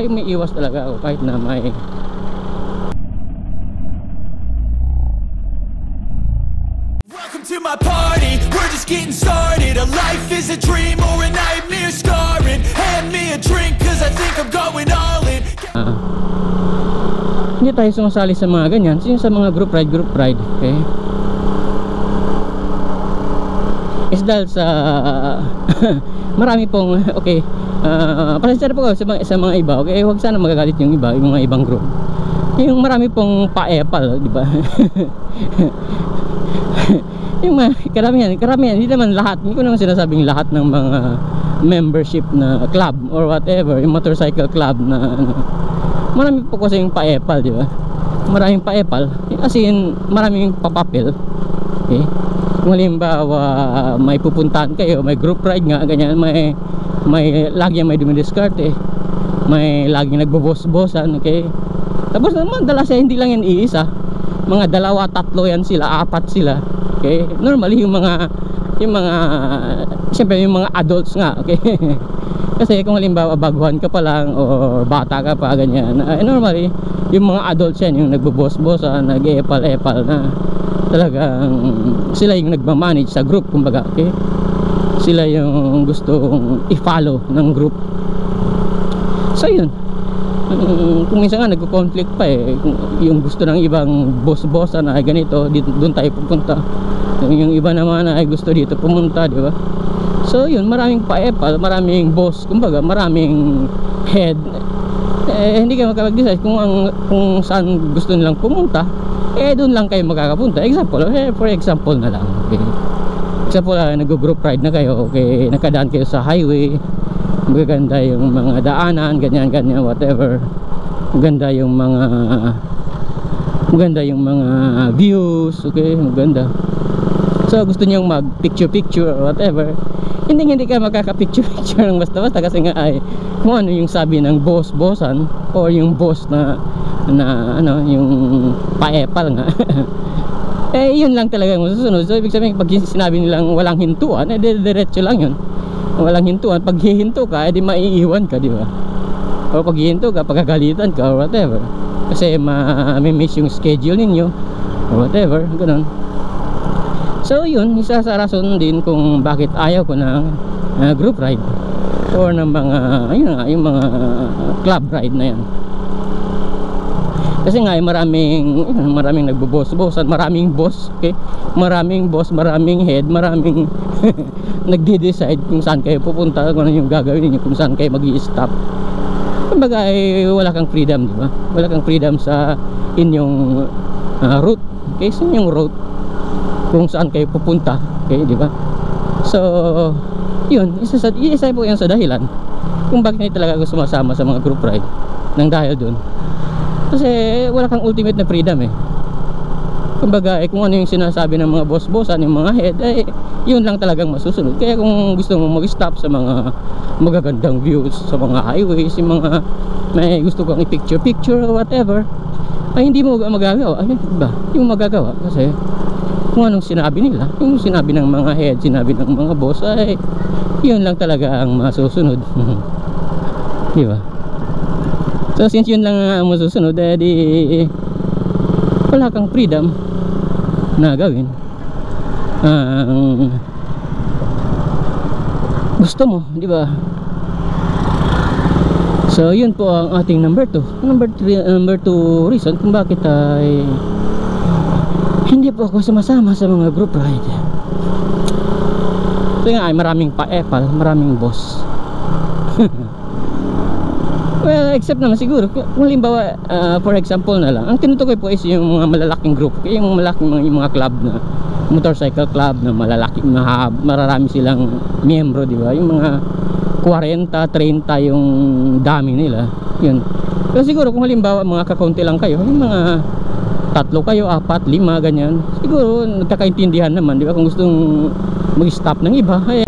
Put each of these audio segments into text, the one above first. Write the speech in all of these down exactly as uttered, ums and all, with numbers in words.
may, may iwas talaga ako kahit na may Welcome to my party, we're just getting started. A life is a dream or a nightmare scarring. Hand me a drink cause I think I'm going all in. uh, hindi tayo sumasali sa mga ganyan, sa mga group ride, group ride, okay? Is dahil sa marami pong okay, uh, pasensya na po sa mga, sa mga iba, okay, huwag sana magagalit yung iba, yung mga ibang group, yung marami pong pa-epal, di ba? Yung mga karamihan, karamihan, hindi naman lahat, hindi ko naman sinasabing lahat ng mga membership na club or whatever, yung motorcycle club na ano, marami po kasi yung pa-epal, di ba? Maraming pa-epal, kasi maraming papapel, okay? Kung halimbawa may pupuntahan kayo, may group ride nga, ganyan, may may lagi may dumidiskarte, may laging nagbo-boss-bossan, okay? Tapos naman dala siya, hindi lang yan iisa, mga dalawa, tatlo yan sila, apat sila, okay? Normally yung mga yung mga siyempre yung mga adults nga, okay? Kasi kung halimbawa baguhan ka pa lang o bata ka pa, ganyan, eh, normally yung mga adults yan, yung nagbo-boss-bossan, nag-epal-epal na talagang sila yung nagmamanage sa group, kumbaga, okay? Sila yung gustong i-follow ng group. So yun, kung minsan nga nagko-conflict pa eh, yung gusto ng ibang boss-bossan na ay ganito, dito, doon tayo pupunta, yung iba naman ay gusto dito pumunta, di ba? So yun, maraming pa-epal, maraming boss, kumbaga maraming head, eh hindi kayo makapag-decide kung, ang, kung saan gusto nilang pumunta, eh doon lang kayo makakapunta. Example, eh, for example na lang, okay? Example, uh, nag-group ride na kayo, okay, nakadaan kayo sa highway, magaganda yung mga daanan, ganyan ganyan, whatever, maganda yung mga maganda yung mga views, okay, maganda. So gusto niyo mag picture picture or whatever, hindi hindi ka makaka-picture picture ng basta-basta, kasi nga ay kung ano yung sabi ng boss-bossan or yung boss na na ano, yung pa-epal nga eh yun lang talaga ang masusunod. So ibig sabihin, pag sinabi nilang walang hintuan, eh diretso lang yun, walang hintuan. Pag hihinto ka, eh di maiiwan ka, di ba? O pag hihinto ka, pagkagalitan ka or whatever, kasi ma-miss yung schedule ninyo or whatever, ganun. So yun, isa sa rason din kung bakit ayaw ko ng uh, group ride or ng mga, ayun nga, yung mga club ride na yan. Kasi nga ay maraming maraming nagbo-boss-bossan, maraming boss, okay? Maraming boss, maraming head, maraming nagde-decide kung saan kayo pupunta, kung ano yung gagawin niyo, kung saan kayo magi-stop. Kumbaga ay wala kang freedom, di ba? Wala kang freedom sa inyong uh, route, okay? Sa inyong route kung saan kayo pupunta, okay, di ba? So, yun, isa sa isa po 'yan sa dahilan kung bakit hindi talaga ako sumasama sa mga group ride, nang dahil doon. Kasi wala kang ultimate na freedom eh. Kumbaga eh, kung ano yung sinasabi ng mga boss-bossan, yung mga head, eh yun lang talagang masusunod. Kaya kung gusto mo mag-stop sa mga magagandang views, sa mga highways, yung mga may gusto kang i-picture-picture or whatever, ay hindi mo magagawa. Ay, ba? Yung magagawa kasi kung anong sinabi nila, yung sinabi ng mga head, sinabi ng mga boss, ay yun lang talaga ang masusunod. Di ba? So since yun lang ang masusunod, eh di wala kang freedom na gawin ang uh, gusto mo, di ba? So yun po ang ating number two. Number three, number two reason kung bakit ay hindi po ako sumasama sa mga group ride. So nga ay maraming pa-epal, maraming boss. Well, except naman siguro kung halimbawa, uh, for example na lang, ang tinutukoy po is yung mga malalaking group, yung malaking mga, yung mga club na motorcycle club na malalaki, mahab, mararami silang miyembro, di ba? Yung mga forty, thirty yung dami nila, yun. Pero siguro kung halimbawa mga kakaunti lang kayo, yung mga tatlo kayo, apat, lima, ganyan, siguro nagkakaintindihan naman, di ba? Kung gustong mag-stop ng iba, ay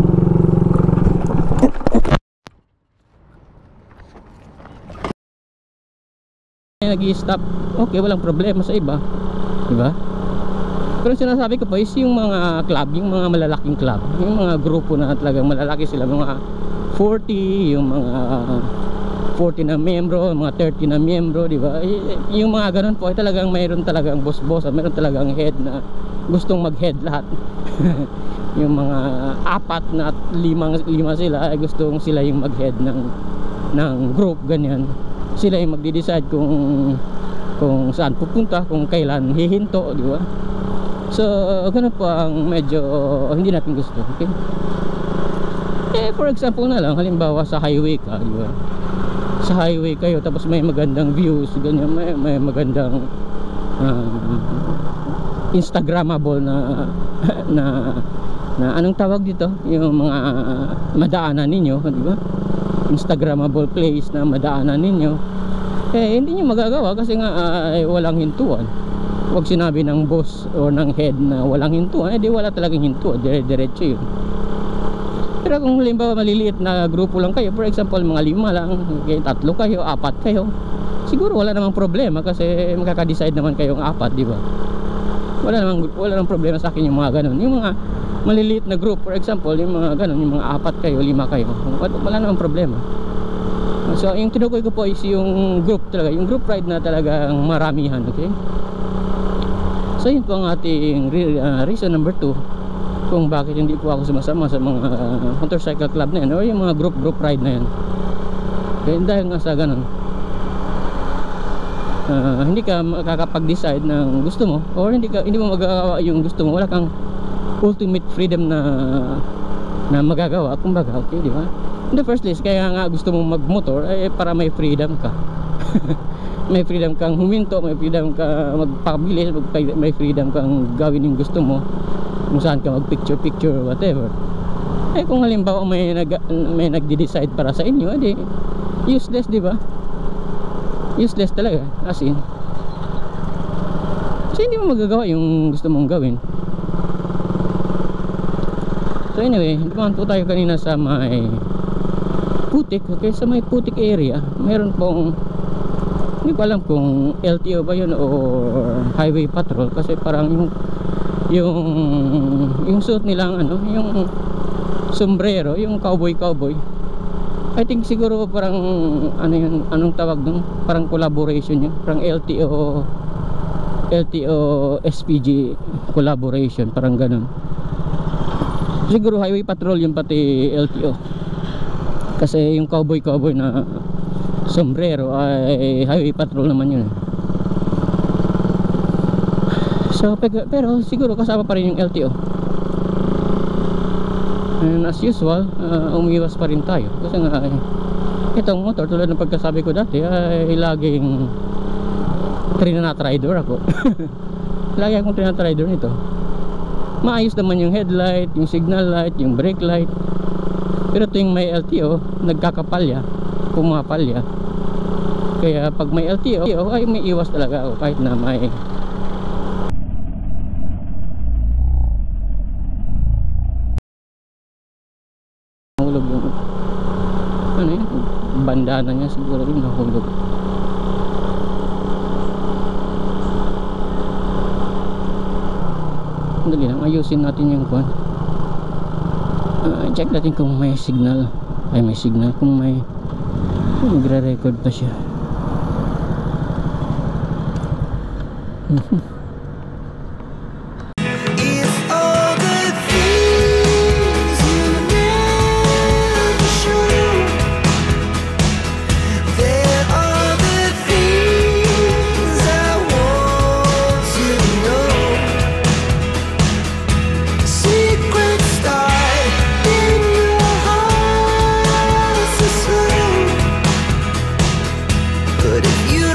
nag-i-stop, okay, walang problema sa iba, di ba? Pero sinasabi ko po is yung mga club, yung mga malalaking club, yung mga grupo na talagang malalaki sila, mga forty, yung mga forty na miyembro, mga thirty na miyembro, di ba? Yung mga ganun po ay talagang mayroon talagang boss-boss, mayroon talagang head na gustong mag-head lahat. Yung mga apat na limang lima sila ay gustong sila yung mag-head ng ng group, ganyan. Sila yung magde-decide kung kung saan pupunta, kung kailan hihinto, di ba? So, ganun po ang medyo hindi natin gusto, okay? Eh, for example na lang, halimbawa sa highway ka, di ba? Sa highway kayo, tapos may magandang views, ganyan, may, may magandang uh, Instagrammable na na na anong tawag dito? Yung mga madaanan ninyo, di ba? Instagrammable place na madaanan ninyo. Eh, hindi nyo magagawa kasi nga uh, walang hintuan. Huwag sinabi ng boss o ng head na walang hintuan, eh di wala talagang hintuan, dire-diretso yun. Pero kung halimbawa maliliit na grupo lang kayo, for example mga lima lang, okay, tatlo kayo, apat kayo, siguro wala namang problema kasi makaka-decide naman kayong apat, di ba? Wala namang, wala namang problema sa akin yung mga ganun. Yung mga maliliit na group, for example, yung mga ganun, yung mga apat kayo, lima kayo, wala, wala namang problema. So yung tinukoy ko po is yung group talaga, yung group ride na talagang maramihan, okay? So yun po ang ating uh, reason number two kung bakit hindi po ako sumasama sa mga uh, motorcycle club na yan o yung mga group group ride na yan. Kaya dahil nga sa ganun, uh, hindi ka makakapag-decide ng gusto mo, or hindi ka hindi mo magagawa yung gusto mo, wala kang ultimate freedom na na magagawa, kumbaga, okay, di ba? In the first place, kaya nga gusto mong magmotor ay eh, para may freedom ka. May freedom kang huminto, may freedom ka magpabilis, may freedom kang gawin yung gusto mo, kung saan ka mag picture picture whatever. Eh kung halimbawa may nag may nagde-decide para sa inyo, edi useless, di ba? Useless talaga, as in. Kasi hindi mo magagawa yung gusto mong gawin. So anyway, dumaan po tayo kanina sa may Putik, okay, sa may Putik area, meron pong, hindi ko alam kung L T O ba yun or highway patrol, kasi parang yung yung yung suit nilang ano, yung sombrero, yung cowboy cowboy, I think siguro parang ano yun, anong tawag dun, parang collaboration yun, parang L T O L T O S P G collaboration, parang ganun. Siguro highway patrol yung pati L T O, kasi yung cowboy cowboy na sombrero ay highway patrol naman yun. So pero siguro kasama pa rin yung L T O, and as usual uh, umiwas pa rin tayo kasi nga eh, itong motor, tulad ng pagkasabi ko dati, ay laging trinanat rider ako. Lagi akong trinanat rider nito. Maayos naman yung headlight, yung signal light, yung brake light. Pero tuwing may L T O, nagkakapalya, pumapalya. Kaya pag may L T O, ay may iwas talaga ako kahit na may nahulog yung ano yun, bandana niya siguro rin nahulog. Dali lang, ayusin natin yung kwan. Uh, check natin kung may signal, ay may signal, kung may nagre-record pa siya. But if you